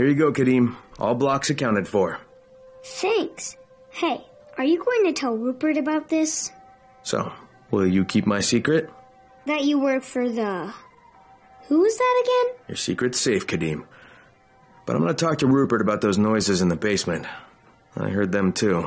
Here you go, Kadeem. All blocks accounted for. Thanks. Hey, are you going to tell Rupert about this? So, will you keep my secret? That you work for the... Who is that again? Your secret's safe, Kadeem. But I'm gonna talk to Rupert about those noises in the basement. I heard them too.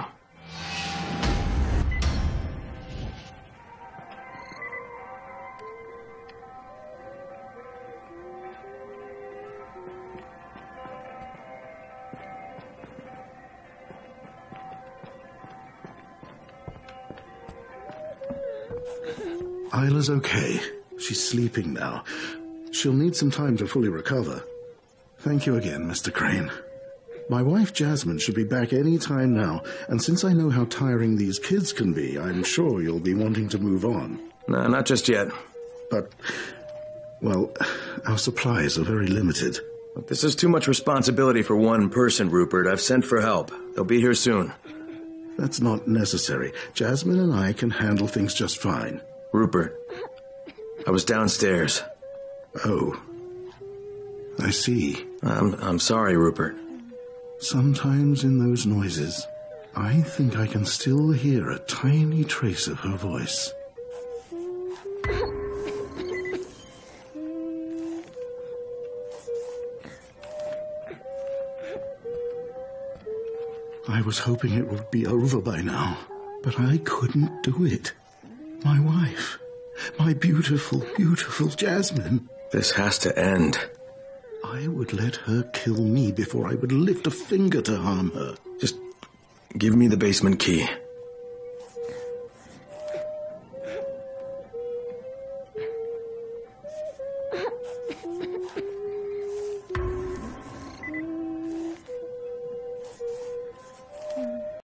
Isla's okay. She's sleeping now. She'll need some time to fully recover. Thank you again, Mr. Crane. My wife Jasmine should be back any time now, and since I know how tiring these kids can be, I'm sure you'll be wanting to move on. Nah, not just yet. But, well, our supplies are very limited. Look, this is too much responsibility for one person, Rupert. I've sent for help. They'll be here soon. That's not necessary. Jasmine and I can handle things just fine. Rupert, I was downstairs. Oh, I see. I'm sorry, Rupert. Sometimes in those noises, I think I can still hear a tiny trace of her voice. I was hoping it would be over by now, but I couldn't do it. My wife, my beautiful, beautiful Jasmine. This has to end. I would let her kill me before I would lift a finger to harm her. Just give me the basement key.